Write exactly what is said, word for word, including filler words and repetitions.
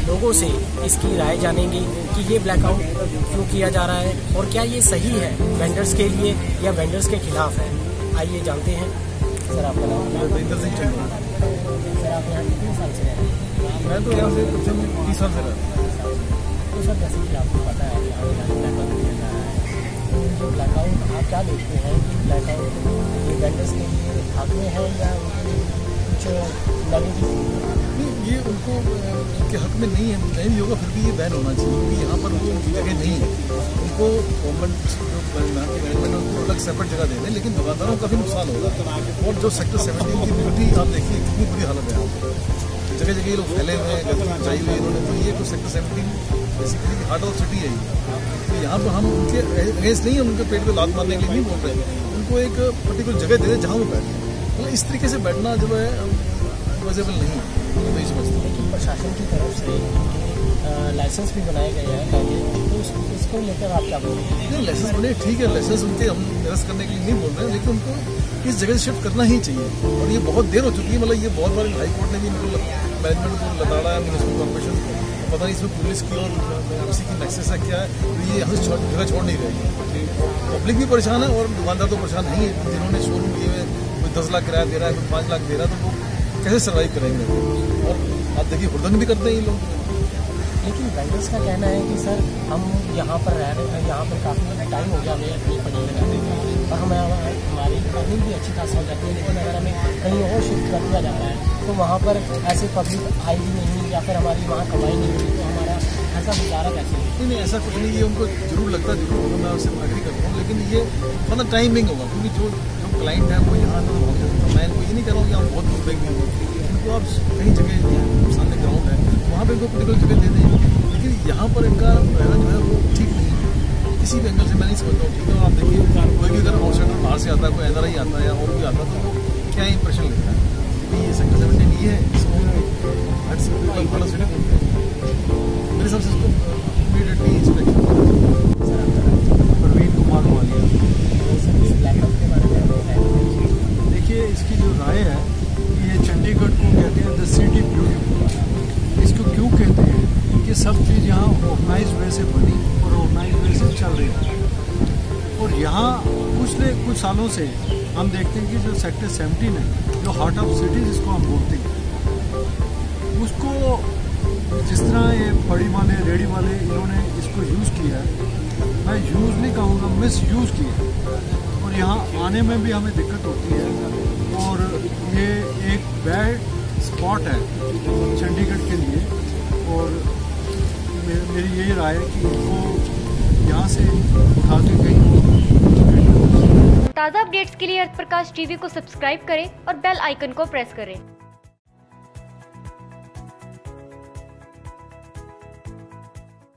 लोगों से इसकी राय जानेंगे कि ये ब्लैकआउट क्यों किया जा रहा है और क्या ये सही है वेंडर्स के लिए या वेंडर्स के खिलाफ है। आइए जानते हैं। सर आपका नाम? सर आप यहाँ कितने साल से रह रहे हैं? मैं तो यहाँ से कम से कम तीस साल से रह रहा हूँ। तो सर जैसे कि आपको पता है यहाँ ब्लैकआउट किया जा रहा है, तो जो ब्लैकआउट आप क्या देखते हैं कि ब्लैकआउट ये वेंडर्स के लिए हक में है या कुछ नेगेटिव? ये उनको उनके हक में नहीं है, नहीं भी होगा फिर भी ये बैन होना चाहिए क्योंकि यहाँ पर वो जगह नहीं है। उनको गवर्नमेंट जो मैनेजमेंट है उनको अलग सेपरेट जगह दे दें, लेकिन दुकानदारों का भी नुकसान होगा। और जो सेक्टर सेवेंटीन की ब्यूटी आप देखिए कितनी बुरी हालत है, जगह जगह ये लोग फैले हुए हैं, गंदगी मचाई हुई है इन्होंने। तो ये तो sector seventeen basically heart of city है। तो यहाँ पर हम उनके अगेंस्ट नहीं है, उनके पेट पे लात मारने के लिए नहीं बोल रहे, उनको एक पर्टिकुलर जगह दे दें जहाँ वो बैठे। मतलब इस तरीके से बैठना जो है एडवाइजेबल नहीं है, मैं नहीं समझता। लेकिन प्रशासन की तरफ से लाइसेंस भी बनाए गए हैं पहले, तो इसको लेकर आप क्या बोलेंगे? नहीं, लाइसेंस बने ठीक है, लाइसेंस उनके हम निरस्त करने के लिए नहीं बोल रहे हैं, लेकिन उनको इस जगह से शिफ्ट करना ही चाहिए। और ये बहुत देर हो चुकी है, मतलब ये बहुत बार हाई कोर्ट ने भी इनको मैनेजमेंट को लताड़ा है, म्यूनिसिपल कॉर्पोरेशन को, पता नहीं इसमें पुलिस की और एमसी की मैसेज है क्या है, तो ये यहाँ से जगह छोड़ नहीं रही। पब्लिक भी परेशान है और दुकानदार तो परेशान नहीं है। जिन्होंने शोरूम किए हुए कोई दस लाख किराया दे रहा है, कोई पाँच लाख दे रहा है, तो वो कैसे सर्वाइव करेंगे? और आप देखिए हुड़दंग भी करते हैं ये लोग। लेकिन वेंडर्स का कहना है कि सर हम यहाँ पर रह रहे हैं, यहाँ पर काफ़ी टाइम हो गया हमें अपनी पड़ी लगाते हैं और हमें हमारी अर्निंग भी अच्छी खासी हो जाती है, लेकिन अगर हमें कहीं और शिफ्ट कर दिया जाता है तो वहाँ पर ऐसे पब्लिक आएगी नहीं या फिर हमारी वहाँ कमाई नहीं होगी, तो हमारा ऐसा गुजारा कैसे? नहीं नहीं ऐसा कुछ नहीं, ये उनको जरूर लगता है, जरूर होगा, मैं उससे एग्री करता हूँ, लेकिन ये मतलब टाइमिंग होगा क्योंकि जो जो क्लाइंट है वो यहाँ तो मैं इनको ये नहीं कर रहा हूँ कि हम बहुत दूर देंगे इनको। आप कहीं जगह सामने ग्राउंड है वहाँ पर इनको पर्टिकुलर जगह दे दें, लेकिन यहाँ पर इनका रहना जो है वो ठीक नहीं है किसी भी एंगल से। मैं नहीं समझता हूँ ठीक है। आप देखिए कोई भी अगर आउटसाइडर बाहर से आता है, कोई एनआरआई आता है या और भी आता है, तो वो क्या इंप्रेशन लेता है कि ये सेक्टर सेवेंटीन ये है, इसको हट से बड़ा सिटी बोलते हैं। मेरे हिसाब से इसको इमीडिएटली इंस्पेक्शन। प्रवीण कुमार वालिया। देखिए इसकी जो राय है ये चंडीगढ़ को कहते हैं द सिटी ब्यूटी। इसको क्यों कहते हैं कि सब चीज़ यहाँ ऑर्गेनाइज वे से बनी और ऑर्गेनाइज वे से चल रही है। और यहाँ पिछले कुछ सालों से हम देखते हैं कि जो सेक्टर सेवेंटीन है, जो हार्ट ऑफ सिटी जिसको हम बोलते हैं, उसको जिस तरह ये फड़ी वाले रेडी वाले इन्होंने इसको यूज़ किया है, मैं यूज़ नहीं कहूँगा, मिस यूज़ किया। और यहाँ आने में भी हमें दिक्कत होती है और ये एक बैड स्पॉट है चंडीगढ़ के लिए। और मेरी यही राय है कि इनको यहाँ से उठा के कहीं। ताज़ा अपडेट्स के लिए अर्थ प्रकाश टीवी को सब्सक्राइब करें और बेल आइकन को प्रेस करें।